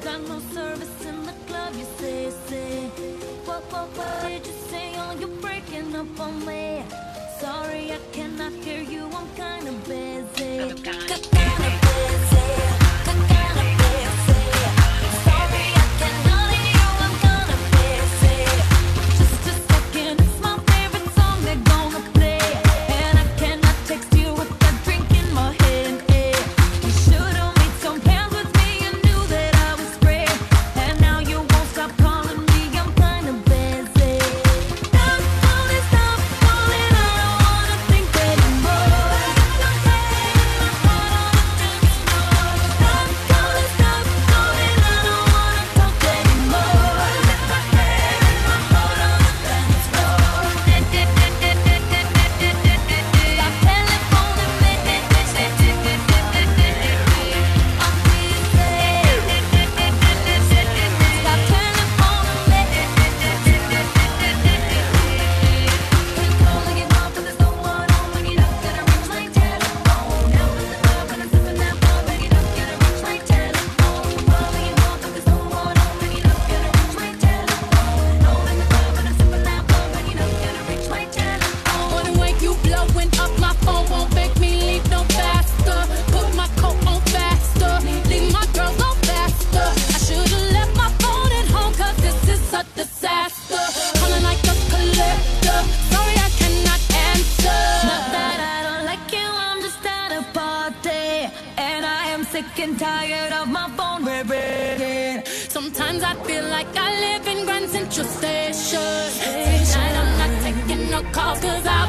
Got no service in the club, you say. What did you say? Oh, you're breaking up on me. Sorry, I cannot hear you, I'm kinda busy. Kinda busy. Sorry, I cannot hear you, I'm kinda busy. Just a second, it's my favorite song they're gonna play. And I cannot text you with that drink in my hand. You should've made some plans with me, you knew that I was great. And now you won't stop calling me, I'm kinda busy. Stop calling, I don't wanna think anymore. Stop calling, I don't wanna talk anymore. Let my head and my heart on the dance floor. Stop telephoning me. I'm wanna wake you blowing up, my phone won't make me leave no faster. Put my coat on faster, leave my girls on faster. I should've left my phone at home, cause this is a disaster. Calling like a collector, sorry I cannot answer. Not that I don't like you, I'm just at a party. And I am sick and tired of my phone ringing. Sometimes I feel like I live in Grand Central Station. Tonight I'm not taking no calls, cause I